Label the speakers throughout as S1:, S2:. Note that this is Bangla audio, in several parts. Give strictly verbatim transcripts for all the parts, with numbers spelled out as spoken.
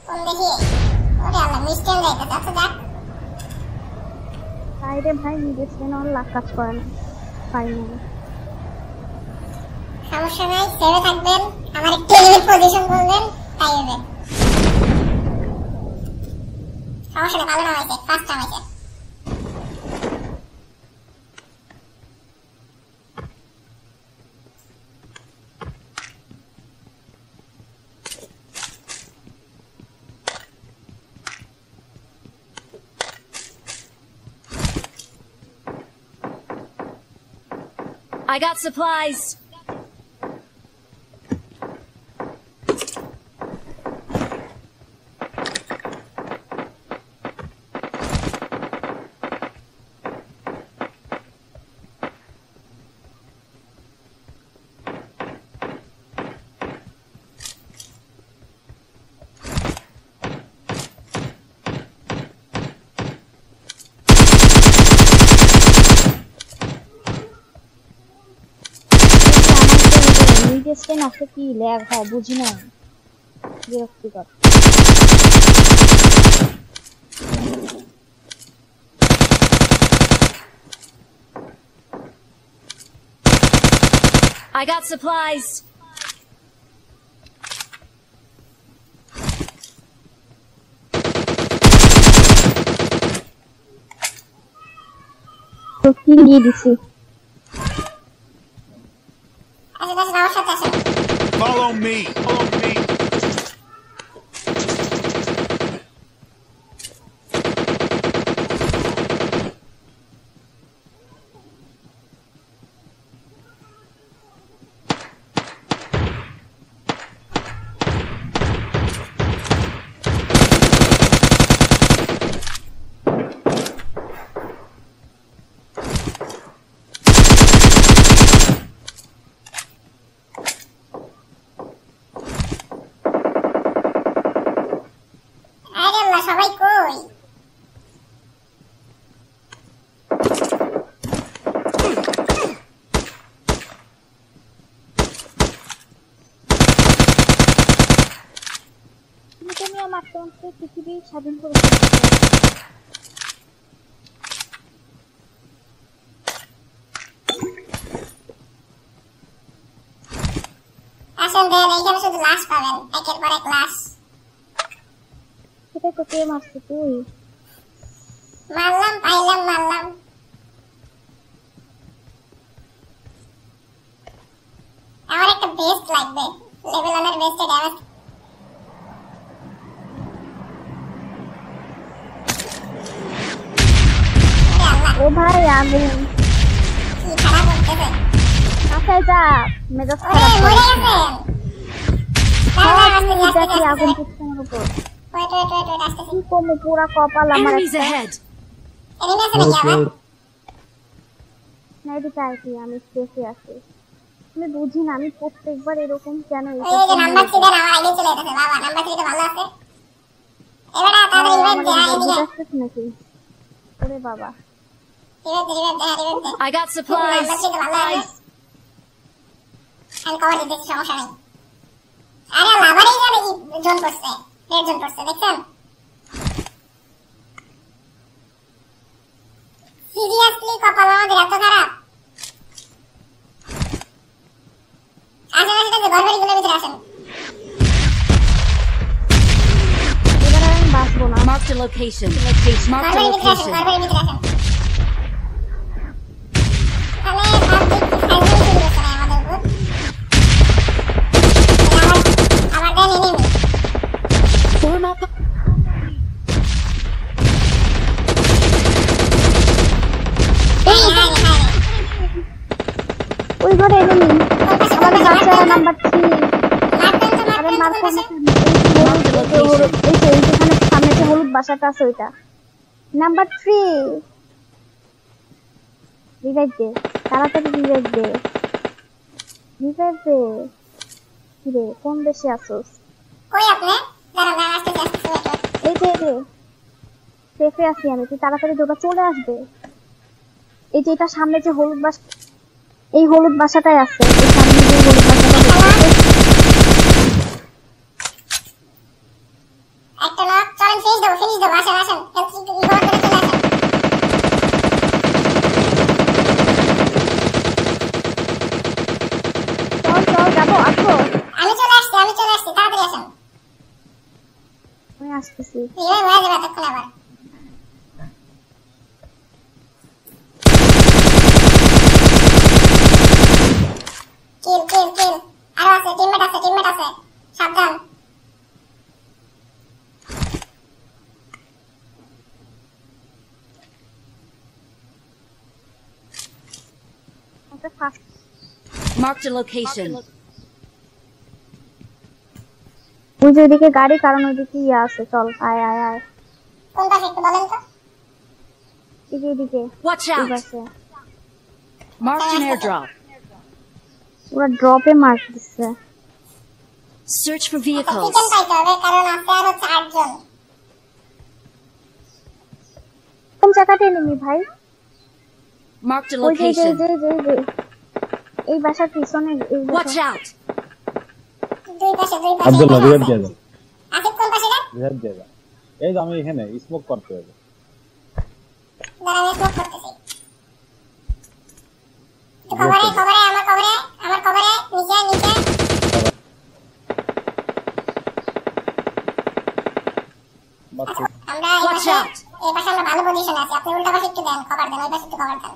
S1: কোন দেখি ওরে আল্লাহ মিস্টেক যাইতে যাচ্ছে যাক
S2: বাইরে ভাই নিজে না লাখ কাজ করে না পাইনি
S1: সমস্যা নাই সেভে থাকবেন আমার একটু লিমিট পজিশন বলবেন তাই হবে সমস্যা নেই ভালো না হয়েছে ফার্স্ট টাইম হয়েছে
S3: I got supplies.
S2: স্টেন আছে কি ল্যাগ হয় বুঝি না বিরক্তিকর
S3: I got supplies.
S2: তো কি নিয়ে দিছি
S4: Follow me. Follow me.
S1: সবাই কই
S2: তুমি আমার মাত্র পৃথিবী স্বাধীন করেছো
S1: আসেন দেন এইখানে শুধু লাশ পাবেন একের পর এক লাশ
S2: সেটা তো কে মারছে তুই
S1: মারলাম পাইলাম মারলাম আমার একটা বেস্ট লাগবে লেভেল ওয়ান এর বেস্টে ড্যামেজ
S2: ও ভাই আমি
S1: কি খারাপ করতেছে
S2: আচ্ছা যা মেজাজ
S1: ওরে
S2: খারাপ
S1: মরে গেছেন
S2: দেখি আগুন পুড়ছে আমার উপর
S1: ওয়েট ওয়েট ওয়েট ওয়েট আসতেছি
S2: কি করবো পুরা কপাল আমার
S3: Enemies ahead.
S1: এনিমি আছে নাকি আবার
S2: না এদিকে আর কি আমি স্পেসে আছি আমি বুঝি না আমি প্রত্যেকবার এরকম কেন
S1: ওই যে নাম্বার থ্রি দেন আমার আইডি চলে যাচ্ছে বাবা নাম্বার থ্রি তো ভালো আছে এবারে তাহলে ইভেন্ট দে আইডি
S2: আসতেছ নাকি ওরে বাবা
S1: ইভেন্ট ইভেন্ট দে ইভেন্ট দে
S3: I got supplies.
S1: Number three তো ভালো আছে আমি কভার দিতেছি সমস্যা নেই আরে লাভারই জানে কি জোন করছে রেড জোন করছে দেখছেন সিরিয়াসলি কপাল আমাদের এত খারাপ আসেন আসেন যে গড়বড়ি গুলোর ভিতরে আসেন
S2: এবার আমি বাঁচবো না
S3: Marked a location. Location. Marked a
S1: গড়বড়ির ভিতরে আসেন
S3: location.
S1: গড়বড়ির ভিতরে আসেন তাহলে পাবলিক ফাইনাল শুরু করছে না আমাদের উপর আমার দেন এনিমি
S3: Form up.
S2: ওই ঘরে এনিমি আমাদের বাচ্চা নাম্বার থ্রি আরে মারকো না এই যে এইখানে সামনে যে হলুদ বাসাটা আছে ওইটা নাম্বার থ্রি রিভাইভ দে তাড়াতাড়ি রিভাইভ দে রিভাইভ দে রে কোন দেশে আছোস
S1: কই আপনি দাঁড়ান দাঁড়ান আসতে আসতে
S2: এই যে এই যে সেফে আছি আমি তুই তাড়াতাড়ি দৌড়া চলে আসবে এই যে এটা সামনে যে হলুদ বাস এই হলুদ বাসাটাই আছে এই সামনে যে হলুদ বাসাটা
S1: একটা নক চলেন ফিনিশ দেবো ফিনিশ দেবো আসেন আসেন হেলথ রিকভার করে চলে আসেন
S2: চল চল যাবো আসো
S1: আমি চলে আসছি আমি চলে আসছি তাড়াতাড়ি আসেন
S2: আমি আসতেছি
S1: রিভাইভ হয়ে যাবে এতক্ষণ আবার কিল কিল কিল আরো আছে টিমমেট আছে টিমমেট আছে সাবধান
S2: okay fast
S3: Marked a location.
S2: ওই যে ওইদিকে গাড়ি কারণ ওইদিকে ইয়ে আছে চল আয় আয় আয়
S1: কোন পাশে একটু বলেন তো
S2: এদিকে এদিকে
S3: Watch
S2: এই
S3: out.
S2: পাশে
S3: Marked an airdrop.
S2: ওরা ড্রপে মার্ক দিচ্ছে
S3: Search for
S1: চিকেন
S3: vehicles.
S1: পাইতে হবে কারণ আছে আর হচ্ছে আটজন
S2: কোন জায়গাতে নেমি ভাই
S3: Marked a
S2: ওই যে যে
S3: location.
S2: যে যে যে এই বাসার পিছনে এই
S3: Watch
S2: বাসা
S3: out.
S1: দুই পাশে দুই পাশে
S5: আব্দুল্লাহ রিয়াদ দিয়ে দাও
S1: আসিফ কোন পাশে রে
S5: রিয়াদ দিয়ে দাও এই যে আমি এখানে স্মোক করতে হবে
S1: দাঁড়া আমি স্মোক করতেছি তো কভারে কভারে আমার কভারে আমার কভারে নিচে নিচে
S5: বাচ্চা
S1: আমরা এই
S3: Watch
S1: পাশে
S3: out.
S1: এই পাশে আমরা ভালো পজিশনে আছি আপনি উল্টা পাশে একটু দেন কভার দেন ওই পাশে একটু কভার দেন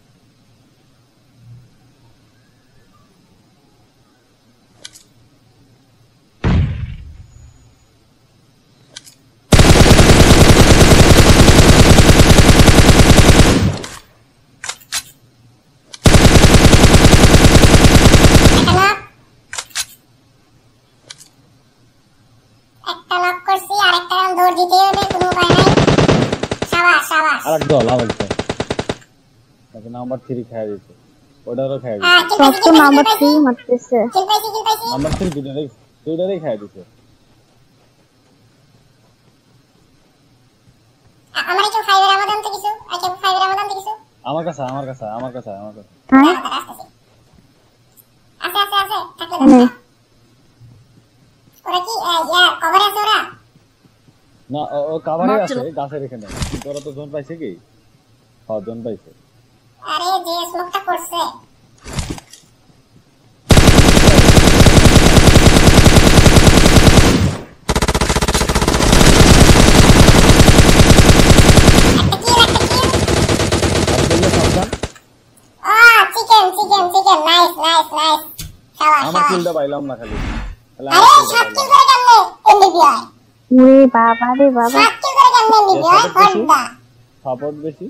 S1: একটা নক করছি আরেকটা রাউন্ড দৌড় দিতে হবে কোনো উপায় নাই শাবাশ শাবাশ
S5: আর এক দল আবার দল তাকে নাম্বার থ্রি খাই দিচ্ছে ওটারও খাই দিচ্ছে
S1: হ্যাঁ কিল
S2: সব
S1: পাইছি
S2: তো
S1: কিল
S2: নাম্বার
S1: পাইছি
S2: থ্রি মারতেছে
S1: কিল পাইছি কিল পাইছি
S5: নাম্বার থ্রি দুটারই দুটারই খাই দিচ্ছে
S1: আ- আমার একটু ফাইভের আমাদান তো কিছু আর কেউ ফাইভের আমাদান তো কিছু
S5: আমার কাছে আমার কাছে আমার কাছে আমার কাছে
S2: হ্যাঁ
S1: দাঁড়া, দাঁড়া, আসতেছি। আছে আছে আছে থাকলে
S2: নেই।
S1: দাঁড়া। ওরা কি আহ, ইয়া কভারে আছে ওরা
S5: না ও- ও কাভারে
S3: Marked
S5: আছে
S3: a-
S5: গাছের এখানে কিন্তু ওরা তো জোন পাইছে কি হ্যাঁ জোন পাইছে
S1: আরে যে স্মোকটা করছে একটা কিল একটা কিল
S5: আব্দুল্লাহ সাবধান
S1: ও chicken chicken chicken nice nice nice শাবাশ
S5: আমার
S1: শাবাশ
S5: কিলটা পাইলাম না খালি তাহলে
S1: আরে
S5: আমার
S1: সাত
S5: কিলটা
S1: কিল করে কেমনে এমবিপি হয়
S2: ওরে বাবা রে বাবা
S1: সাত কিল করে কেমনে এমবিপি হয় হড্ডা
S5: সাপোর্ট বেশি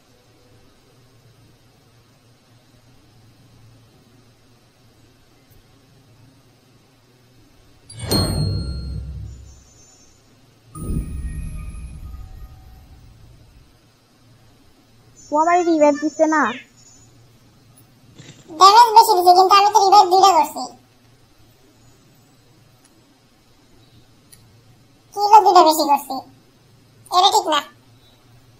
S2: ও আমার রিভাইভ দিচ্ছে না
S1: ড্যামেজ বেশি দিছে কিন্তু আমি তো রিভাইভ দুইটা করছি কিলো দুইটা বেশি করছি এটা ঠিক না